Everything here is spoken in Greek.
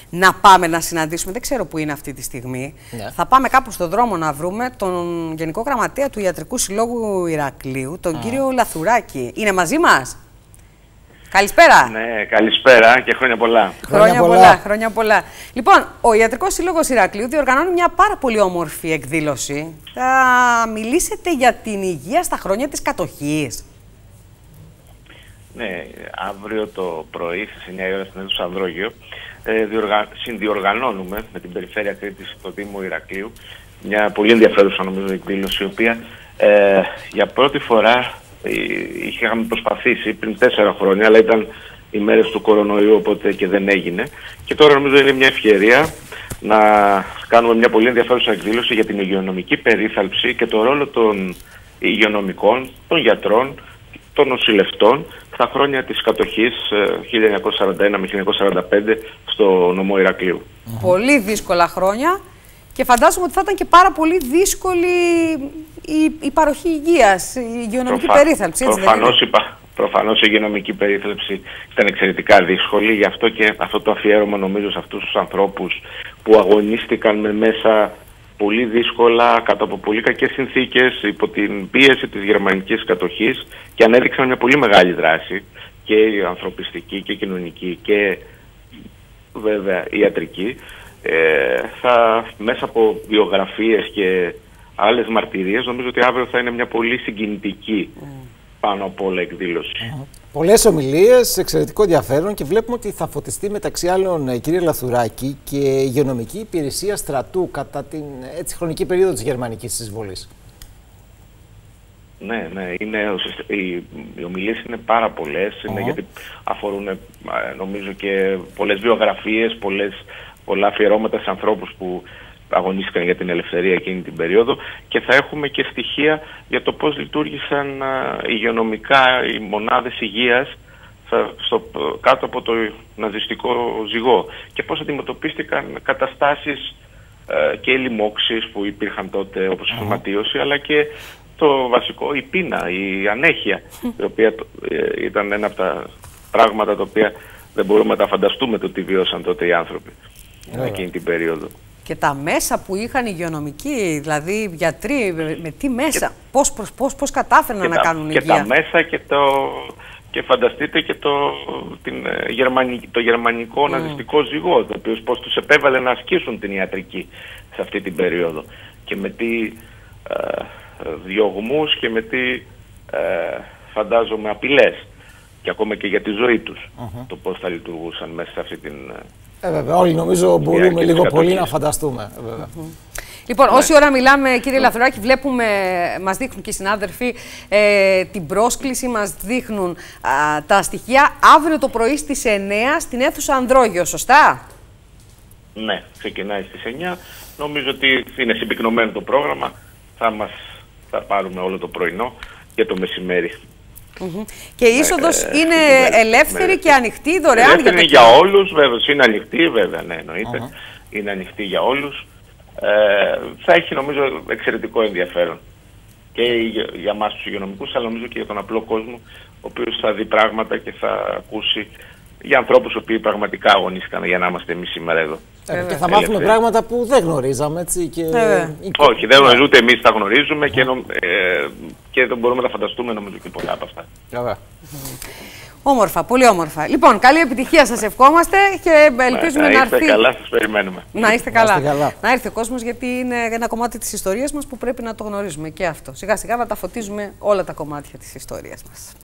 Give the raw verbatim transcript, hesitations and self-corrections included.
να πάμε να συναντήσουμε, δεν ξέρω που είναι αυτή τη στιγμή. Ναι. Θα πάμε κάπου στον δρόμο να βρούμε τον Γενικό Γραμματέα του Ιατρικού Συλλόγου Ηρακλείου, τον mm. κύριο Λαθουράκη. Είναι μαζί μας? Καλησπέρα. Ναι, καλησπέρα και χρόνια πολλά. Χρόνια, χρόνια πολλά. πολλά, χρόνια πολλά. Λοιπόν, ο Ιατρικός Σύλλογος Ηρακλείου διοργανώνει μια πάρα πολύ όμορφη εκδήλωση. Θα μιλήσετε για την υγεία στα χρόνια της κατοχής. Ναι, αύριο το πρωί στις εννιά η ώρα στην αίθουσα Ανδρόγειο ε, διοργα... συνδιοργανώνουμε με την Περιφέρεια Κρήτης στο Δήμο Ηρακλείου μια πολύ ενδιαφέρουσα νομίζω εκδήλωση, η οποία ε, για πρώτη φορά ε, είχαμε προσπαθήσει πριν τέσσερα χρόνια, αλλά ήταν οι μέρες του κορονοϊού, οπότε και δεν έγινε. Και τώρα νομίζω είναι μια ευκαιρία να κάνουμε μια πολύ ενδιαφέρουσα εκδήλωση για την υγειονομική περίθαλψη και το ρόλο των υγειονομικών, των γιατρών, των νοσηλευτών στα χρόνια της κατοχής χίλια εννιακόσια σαράντα ένα με χίλια εννιακόσια σαράντα πέντε στο νομό Ηρακλείου. Mm-hmm. Πολύ δύσκολα χρόνια και φαντάζομαι ότι θα ήταν και πάρα πολύ δύσκολη η, η παροχή υγείας, η υγειονομική Προφα... περίθαλψη. Έτσι προφανώς, δεν είπα, προφανώς η υγειονομική περίθαλψη ήταν εξαιρετικά δύσκολη, γι' αυτό και αυτό το αφιέρωμα νομίζω σε αυτούς τους ανθρώπους που αγωνίστηκαν με μέσα πολύ δύσκολα, κάτω από πολύ κακές συνθήκες, υπό την πίεση της γερμανικής κατοχής και ανέδειξαν μια πολύ μεγάλη δράση και ανθρωπιστική και κοινωνική και βέβαια ιατρική. Ε, θα, μέσα από βιογραφίες και άλλες μαρτυρίες νομίζω ότι αύριο θα είναι μια πολύ συγκινητική mm. πάνω από όλα εκδήλωση. Mm. Πολλές ομιλίες, εξαιρετικό ενδιαφέρον και βλέπουμε ότι θα φωτιστεί μεταξύ άλλων, κύριε Λαθουράκη, και η υγειονομική υπηρεσία στρατού κατά την έτσι, χρονική περίοδο της γερμανικής εισβολής. Ναι, ναι, είναι, οι, οι ομιλίες είναι πάρα πολλές, uh-huh. είναι γιατί αφορούν νομίζω και πολλές βιογραφίες, πολλές, πολλά αφιερώματα σε ανθρώπους που αγωνίστηκαν για την ελευθερία εκείνη την περίοδο και θα έχουμε και στοιχεία για το πώς λειτουργήσαν α, υγειονομικά οι μονάδες υγείας στο, κάτω από το ναζιστικό ζυγό και πώς αντιμετωπίστηκαν καταστάσεις α, και λοιμώξεις που υπήρχαν τότε όπως η φυματίωση, αλλά και το βασικό, η πείνα, η ανέχεια, η οποία ε, ήταν ένα από τα πράγματα τα οποία δεν μπορούμε να τα φανταστούμε το τι βιώσαν τότε οι άνθρωποι yeah. εκείνη την περίοδο. Και τα μέσα που είχαν οι υγειονομικοί, δηλαδή γιατροί, με, με τι μέσα, και, πώς, πώς, πώς, πώς κατάφεραν να τα, κάνουν και υγεία. Και τα μέσα και, το, και φανταστείτε και το, την, γερμανική, το γερμανικό mm. ναζιστικό ζυγό, το οποίο πώς τους επέβαλε να ασκήσουν την ιατρική σε αυτή την περίοδο. Και με τι ε, διωγμούς και με τι ε, φαντάζομαι απειλές. Και ακόμα και για τη ζωή τους, uh-huh. το πώς θα λειτουργούσαν μέσα σε αυτή την... Ε, βέβαια, όλοι νομίζω μπορούμε λίγο πολύ να φανταστούμε. Mm-hmm. Λοιπόν, ναι. όση ώρα μιλάμε, κύριε Λαθουράκη, βλέπουμε, μας δείχνουν και οι συνάδελφοι ε, την πρόσκληση, μας δείχνουν α, τα στοιχεία αύριο το πρωί στις εννιά στην αίθουσα Ανδρόγειο, σωστά? Ναι, ξεκινάει στις εννιά. Νομίζω ότι είναι συμπυκνωμένο το πρόγραμμα. Θα μας θα πάρουμε όλο το πρωινό και το μεσημέρι. Mm-hmm. Και η είσοδος ε, είναι ε, ελεύθερη με, και ανοιχτή, δωρεάν ελεύθερη για το για όλους, βέβαια. Είναι ανοιχτή, βέβαια, ναι, εννοείται. Uh-huh. Είναι ανοιχτή για όλους. Ε, θα έχει, νομίζω, εξαιρετικό ενδιαφέρον. Και για, για εμάς τους υγειονομικούς, αλλά νομίζω και για τον απλό κόσμο, ο οποίος θα δει πράγματα και θα ακούσει για ανθρώπους οι οποίοι πραγματικά αγωνίστηκαν για να είμαστε εμείς σήμερα εδώ. Ε, και θα μάθουμε πράγματα που δεν γνωρίζαμε, έτσι. Και... Ε, Όχι, δεν γνωρίζουμε, ούτε εμείς τα γνωρίζουμε και, νο, ε, και δεν μπορούμε να τα φανταστούμε, νομίζω, και πολλά από αυτά. Βέβαια. Όμορφα, πολύ όμορφα. Λοιπόν, καλή επιτυχία σας ευχόμαστε και ελπίζουμε να, να, να είστε έρθει... καλά, σας περιμένουμε. Να είστε καλά. Να, είστε καλά. Να έρθει ο κόσμος, γιατί είναι ένα κομμάτι της ιστορίας μας που πρέπει να το γνωρίζουμε και αυτό. Σιγά σιγά να τα φωτίζουμε όλα τα κομμάτια της ιστορίας μας.